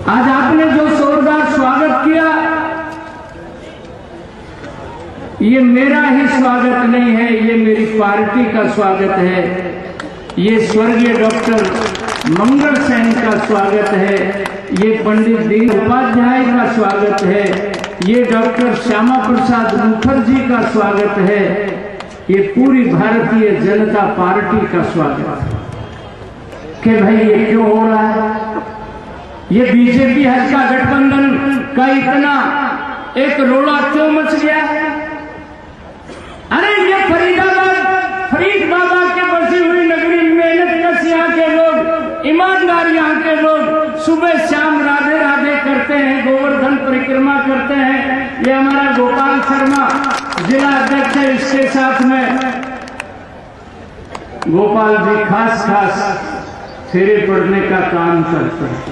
आज आपने जो जोरदार स्वागत किया, ये मेरा ही स्वागत नहीं है, ये मेरी पार्टी का स्वागत है। ये स्वर्गीय डॉक्टर मंगल सेन का स्वागत है, ये पंडित दीन उपाध्याय का स्वागत है, ये डॉक्टर श्यामा प्रसाद मुखर्जी का स्वागत है, ये पूरी भारतीय जनता पार्टी का स्वागत है। कि भाई ये क्यों हो रहा है? ये बीजेपी हल्का गठबंधन का इतना एक रोड़ा क्यों मच गया है? अरे ये फरीद बाबा के बसी हुई नगरी, मेहनत कश यहाँ के लोग, ईमानदार यहाँ के लोग सुबह शाम राधे राधे करते हैं, गोवर्धन परिक्रमा करते हैं। ये हमारा गोपाल शर्मा जिला अध्यक्ष है, इसके साथ में गोपाल जी खास फेरे पड़ने का काम करते हैं।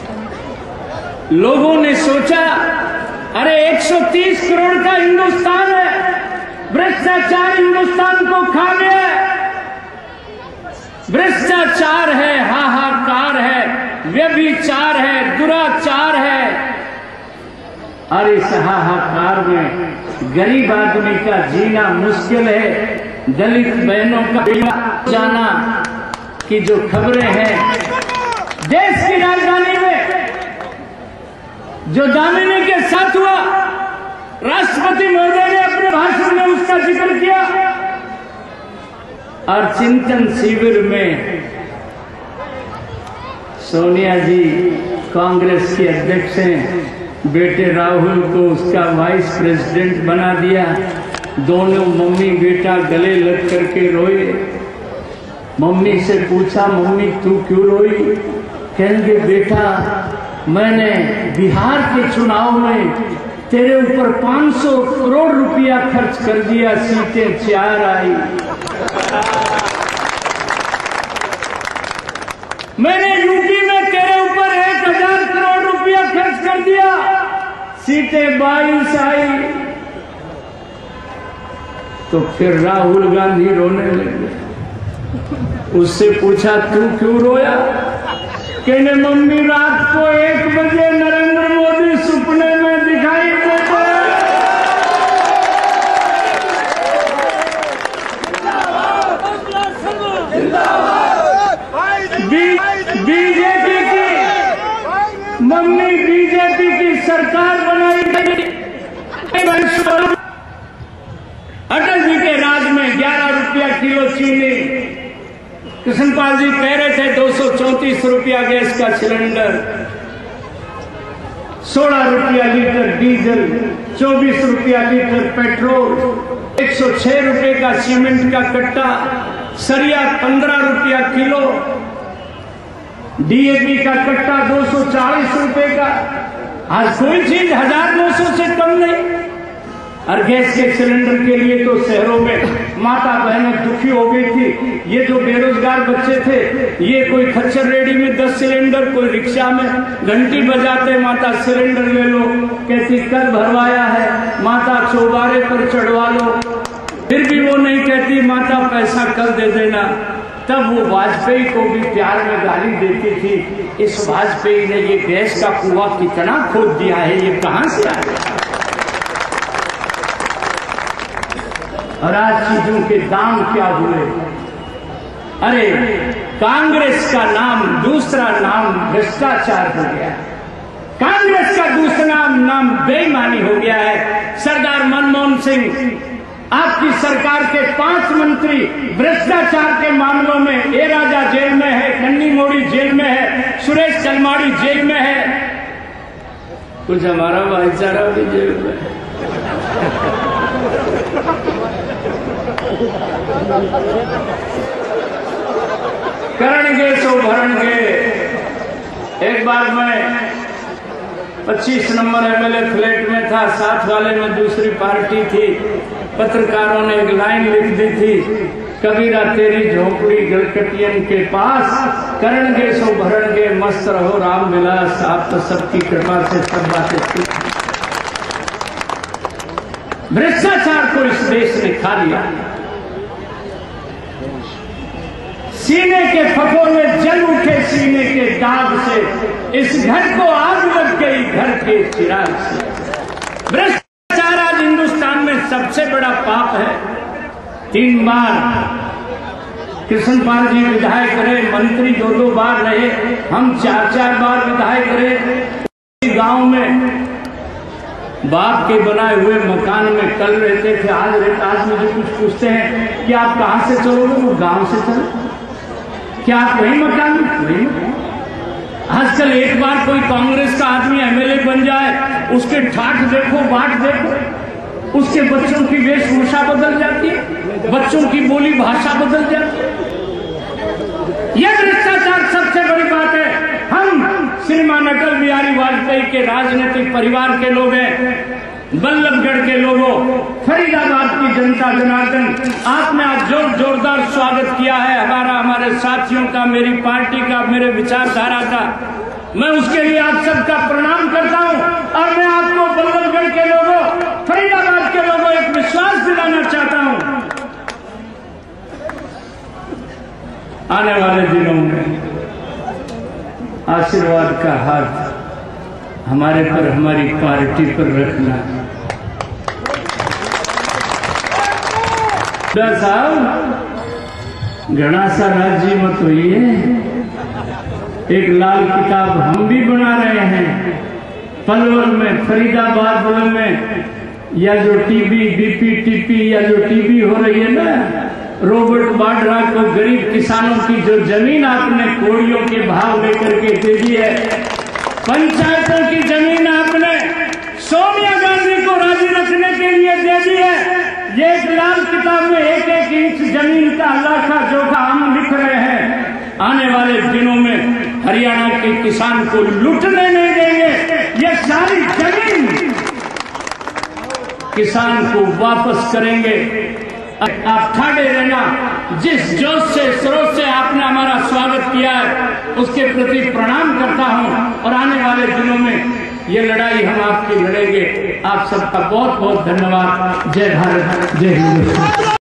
लोगों ने सोचा अरे 130 करोड़ का हिंदुस्तान है, भ्रष्टाचार हिंदुस्तान को खा गया, भ्रष्टाचार है, हाहाकार है, व्यभिचार है, दुराचार है। और इस हाहाकार में गरीब आदमी का जीना मुश्किल है। दलित बहनों का जाना की जो खबरें हैं, देश की राजधानी में जो दामिनी के साथ हुआ, राष्ट्रपति महोदय ने अपने भाषण में उसका जिक्र किया। और चिंतन शिविर में सोनिया जी कांग्रेस के अध्यक्ष हैं, बेटे राहुल को उसका वाइस प्रेसिडेंट बना दिया। दोनों मम्मी बेटा गले लग करके रोए। मम्मी से पूछा, मम्मी तू क्यों रोई? कहेंगे बेटा मैंने बिहार के चुनाव में तेरे ऊपर 500 करोड़ रुपया खर्च कर दिया, सीटें 4 आई। मैंने यूपी में तेरे ऊपर 1000 करोड़ रुपया खर्च कर दिया, सीटें 22 आई। तो फिर राहुल गांधी रोने लगे। उससे पूछा तू क्यों रोया? कहने मम्मी रात को 1 बजे नरेंद्र मोदी सपने में दिखाई देते। बीजेपी की मम्मी बीजेपी की सरकार बनाई गई। अटल जी के राज में 11 रुपया किलो चीनी, कृष्णपाल जी कह रहे थे 234 रुपया गैस का सिलेंडर, 16 रुपया लीटर डीजल, 24 रुपया लीटर पेट्रोल, 106 रुपए का सीमेंट का कट्टा, सरिया 15 रुपया किलो, डीएपी का कट्टा 240 रुपए का। आज कोई चीज 1200 से कम नहीं। और गैस के सिलेंडर के लिए तो शहरों में माता बहनें दुखी हो गई थी। ये जो बेरोजगार बच्चे थे, ये कोई खच्चर रेडी में 10 सिलेंडर, कोई रिक्शा में घंटी बजाते, माता सिलेंडर ले लो, कहती कल भरवाया है, माता चौबारे पर चढ़वा लो। फिर भी वो नहीं कहती माता पैसा कल दे देना। तब वो वाजपेयी को भी प्यार में गाली देती थी, इस वाजपेयी ने ये गैस का कुआं कितना खोद दिया है, ये कहां से आया? और आज चीजों के दाम क्या हुए? अरे कांग्रेस का नाम, दूसरा नाम भ्रष्टाचार हो गया। कांग्रेस का दूसरा नाम बेईमानी हो गया है। सरदार मनमोहन सिंह, आपकी सरकार के 5 मंत्री भ्रष्टाचार के मामलों में, ए राजा जेल में है, कन्नी मोड़ी जेल में है, सुरेश चलमाड़ी जेल में है, कुछ हमारा भाईचारा भी जेल में है। करणगे सो भरणगे। एक बार मैं 25 नंबर एमएलए फ्लैट में था, साथ वाले में दूसरी पार्टी थी। पत्रकारों ने एक लाइन लिख दी थी, कबीरा तेरी झोपड़ी गलकटियन के पास, करणगे सो भरणगे मस्त रहो राम विलास। आप तो सबकी कृपा से सब बातें ठीक। भ्रष्टाचार को इस देश ने खा लिया। सीने के फकों में जल उठे सीने के दाग से, इस घर को आग घर के चिराग से। भ्रष्टाचार आज हिंदुस्तान में सबसे बड़ा पाप है। 3 बार कृष्णपाल जी विधायक रहे, मंत्री 2-2 बार रहे, हम 4-4 बार विधायक रहे। गांव में बाप के बनाए हुए मकान में कल रहते थे, आज मुझे कुछ पूछते हैं कि आप कहां से चलोगे? वो गांव से चलो। क्या आप वही मकान में? वही। आजकल एक बार कोई कांग्रेस का आदमी एमएलए बन जाए, उसके ठाठ देखो, बाट देखो, उसके बच्चों की वेशभूषा बदल जाती है, बच्चों की बोली भाषा बदल जाती है। यह भ्रष्टाचार सबसे बड़ी बात है। हम श्रीमान अटल बिहारी वाजपेयी के राजनीतिक परिवार के लोग हैं, बल्लभगढ़ के लोगों, फरीदाबाद की जनता जनार्दन, आपने आज जोरदार स्वागत किया है हमारे साथियों का, मेरी पार्टी का, मेरे विचारधारा का। मैं उसके लिए आप सबका प्रणाम करता हूं। और मैं आपको बल्लभगढ़ के लोगों, फरीदाबाद के लोगों एक विश्वास दिलाना चाहता हूं, आने वाले दिनों में आशीर्वाद का हाथ हमारे पर, हमारी पार्टी पर रखना। साहब घना सा राज्य मत हुई है, एक लाल किताब हम भी बना रहे हैं। पलवल में, फरीदाबाद में, या जो टीबी, बीपीटीपी या जो टीबी हो रही है ना, रॉबर्ट वाड्रा को गरीब किसानों की जो जमीन आपने कोड़ियों के भाव लेकर के दे दी है, पंचायतों की जमीन आपने सोनिया गांधी को राजी रखने के लिए दे दी है। ये एक लाल किताब में 1-1 इंच जमीन का लाखा जोखा हम लिख रहे हैं। आने वाले दिनों में हरियाणा के किसान को लूटने नहीं देंगे। ये सारी जमीन किसान को वापस करेंगे। आप ठाड़े रहना। जिस जोश से, स्रोत से आपने हमारा स्वागत किया है, उसके प्रति प्रणाम करता हूं। और आने वाले दिनों में ये लड़ाई हम आपकी लड़ेंगे। आप सबका बहुत बहुत धन्यवाद। जय भारत, जय हिंद।